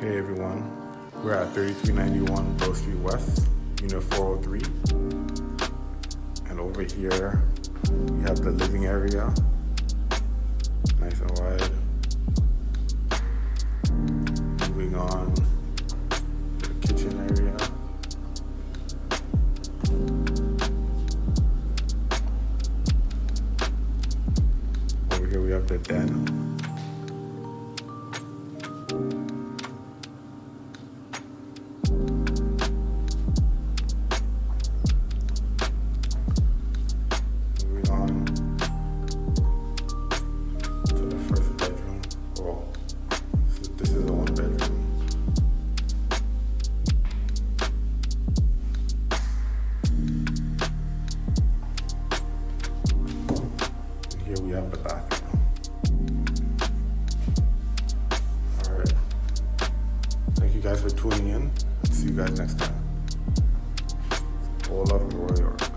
Hey everyone, we're at 3391 Bloor Street West, Unit 403. And over here, we have the living area, nice and wide. Moving on to the kitchen area. Over here we have the den. Here we have the bathroom. Alright. Thank you guys for tuning in. See you guys next time. All love and Roy York.